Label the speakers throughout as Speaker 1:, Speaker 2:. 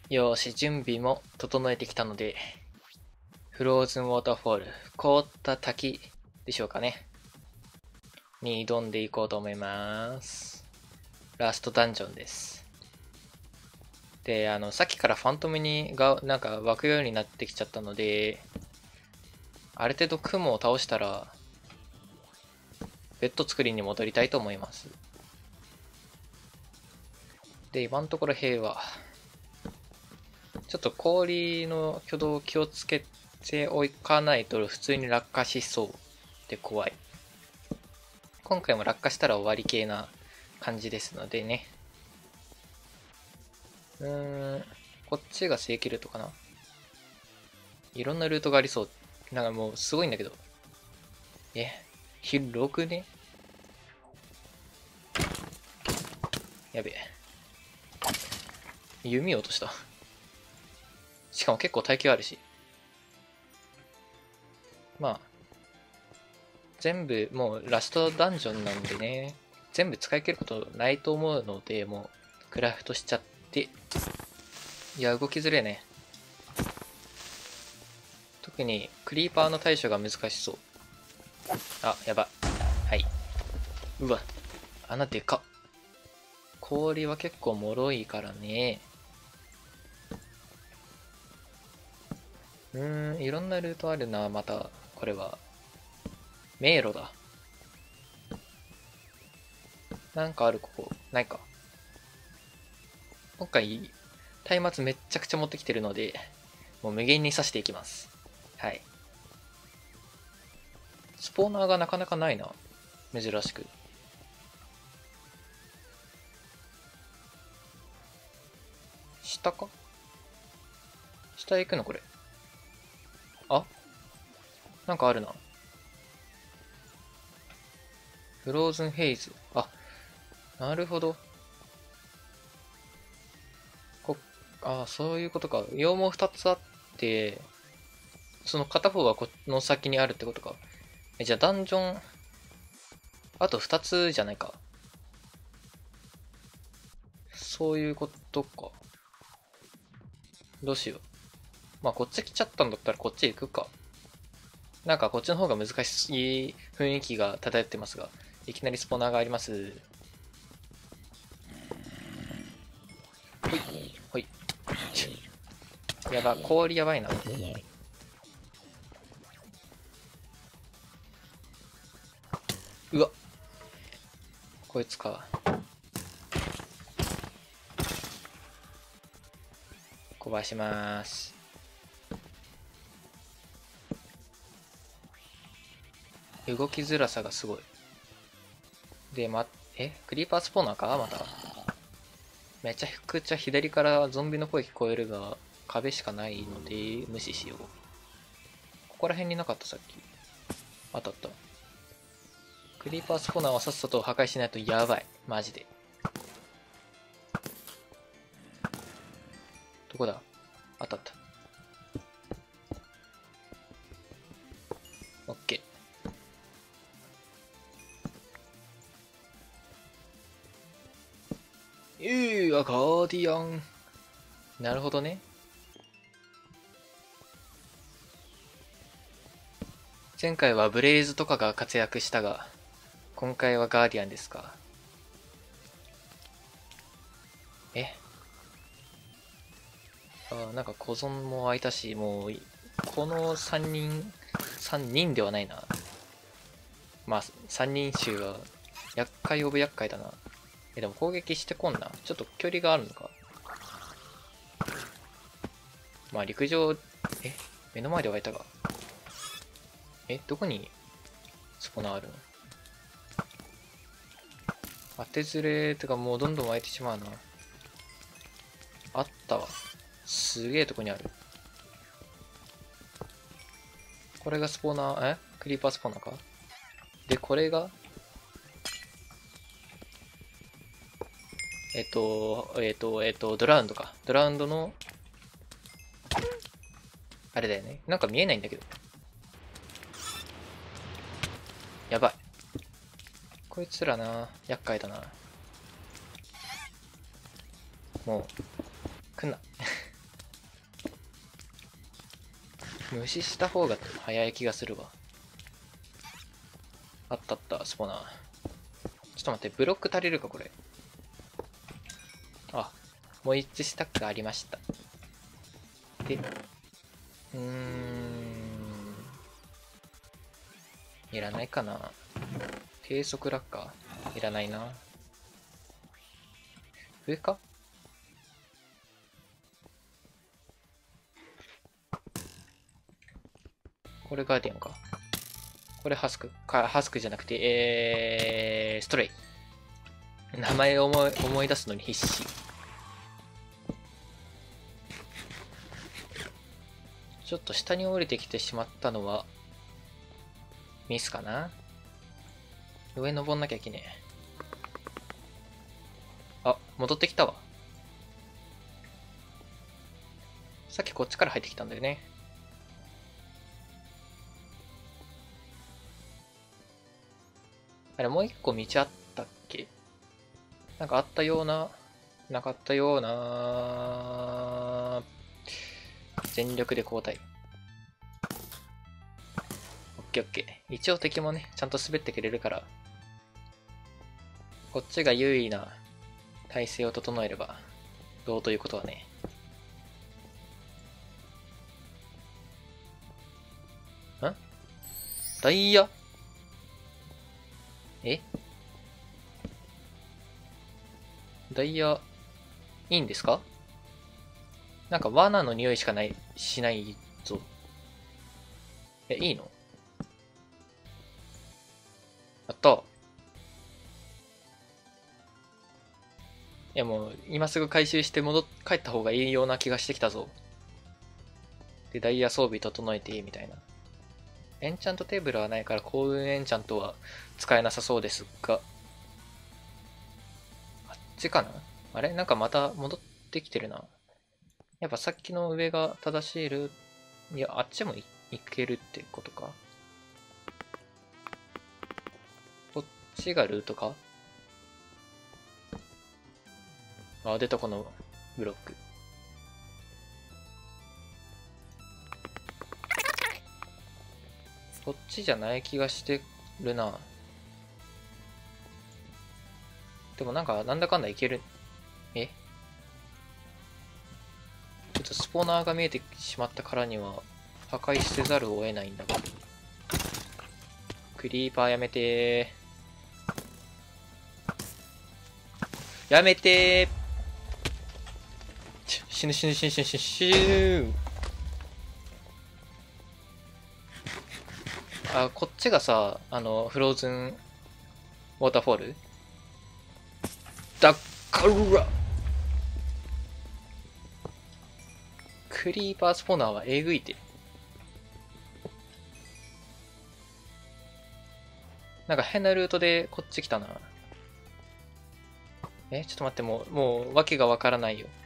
Speaker 1: よし、準備も整えてきたので、フローズンウォーターフォール、凍った滝でしょうかね。に挑んでいこうと思います。ラストダンジョンです。で、さっきからファントムがなんか湧くようになってきちゃったので、ある程度雲を倒したら、ベッド作りに戻りたいと思います。で、今のところ平和。ちょっと氷の挙動を気をつけておかないと普通に落下しそうで怖い。今回も落下したら終わり系な感じですのでね。こっちが正規ルートかな。いろんなルートがありそう。なんかもうすごいんだけど。広くね。やべえ。弓落とした。しかも結構耐久あるし。まあ、全部もうラストダンジョンなんでね、全部使い切ることないと思うので、もうクラフトしちゃって。いや、動きづれえね。特にクリーパーの対処が難しそう。あ、やば。はい。うわ、穴でかっ。氷は結構脆いからね。いろんなルートあるな、また。これは。迷路だ。なんかある、ここ。ないか。今回、松明めっちゃくちゃ持ってきてるので、もう無限に刺していきます。はい。スポーナーがなかなかないな。珍しく。下か下行くのこれ。あ、なんかあるな。フローズンヘイズ。あ、なるほど。そういうことか。羊毛2つあって、その片方はこの先にあるってことか。じゃあダンジョン、あと2つじゃないか。そういうことか。どうしよう。まあこっち来ちゃったんだったらこっち行くか。なんかこっちの方が難しい雰囲気が漂ってますが、いきなりスポナーがあります。ほい、ほい。やば、氷やばいな。うわ、こいつか。壊しまーす。動きづらさがすごい。で、クリーパースポーナーかまた。めちゃくちゃ左からゾンビの声聞こえるが、壁しかないので無視しよう。ここら辺になかったさっき。当たった。クリーパースポーナーはさっさと破壊しないとやばい。マジで。どこだ当たった。オッケー。ガーディアン。なるほどね。前回はブレイズとかが活躍したが、今回はガーディアンですか。なんか小園も空いたし、もう、この3人ではないな。まあ、3人衆は、厄介オブ厄介だな。でも攻撃してこんな。ちょっと距離があるのか。まあ陸上、目の前で湧いたが。どこにスポナーあるの？当てずれとかもうどんどん湧いてしまうな。あったわ。すげえとこにある。これがスポナー、クリーパースポナーか。で、これが、ドラウンドか。ドラウンドの、あれだよね。なんか見えないんだけど。やばい。こいつらな、厄介だな。もう、来んな。 無視した方が早い気がするわ。あったあった、スポナー。ちょっと待って、ブロック足りるか、これ。あ、もう1スタックありました。で、いらないかな。低速落下いらないな。上か。これガーディアンか。これハスクか、ハスクじゃなくて、ストレイ。名前を思い出すのに必死。ちょっと下に降りてきてしまったのは、ミスかな。上登んなきゃいけねえ。あ、戻ってきたわ。さっきこっちから入ってきたんだよね。あれ、もう一個道あったっけ。なんかあったような、なかったような。全力で交代。オッケーオッケー。一応敵もね、ちゃんと滑ってくれるから、こっちが優位な体勢を整えれば、どうということはね。ん？ダイヤ？え？ダイヤ、いいんですか？なんか罠の匂いしかない、しないぞ。え、いいの？やった。いやもう、今すぐ回収して帰った方がいいような気がしてきたぞ。で、ダイヤ装備整えていいみたいな。エンチャントテーブルはないから幸運エンチャントは使えなさそうですが。あっちかな？あれなんかまた戻ってきてるな。やっぱさっきの上が正しいルート、いや、あっちも行けるってことか。こっちがルートか？あ、出たこのブロック。こっちじゃない気がしてるな。でもなんか、なんだかんだいける。え？ちょっとスポナーが見えてしまったからには、破壊せざるを得ないんだが。クリーパーやめてー。やめてー。死ぬ死ぬ死ぬ死ぬ死ぬ死ぬ。あ、こっちがさ、フローズンウォーターフォールだからクリーパースポナーはえぐいて。なんか変なルートでこっち来たな。ちょっと待って、もう、わけがわからないよ。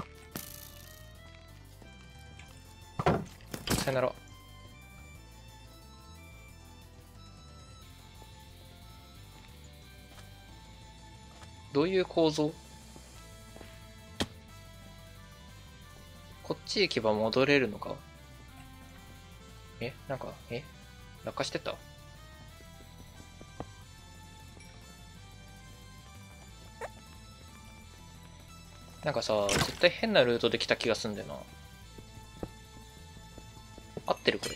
Speaker 1: さよなら。どういう構造？こっち行けば戻れるのか？なんか、落下してた？なんかさ、絶対変なルートで来た気がすんだよな。合ってるこれ。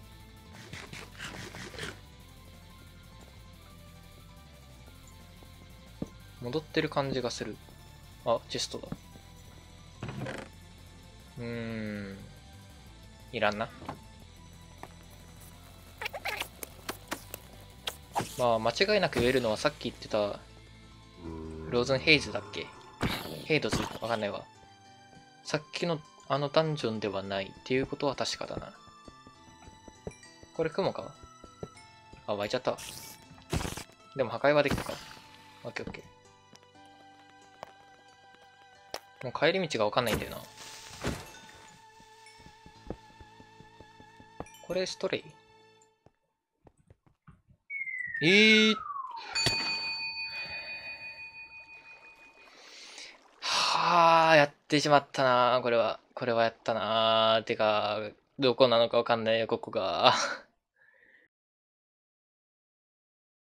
Speaker 1: 戻ってる感じがする。あ、チェストだ。いらんな。まあ、間違いなく言えるのはさっき言ってた、ローズンヘイズだっけ？ヘイドズわかんないわ。さっきのあのダンジョンではないっていうことは確かだな。これ雲か？あ、湧いちゃった。でも破壊はできたか。オッケーオッケー。もう帰り道がわかんないんだよな。これストレイ？はあ、やってしまったな。これはやったな。てか、 どこなのかわかんないよ、ここが。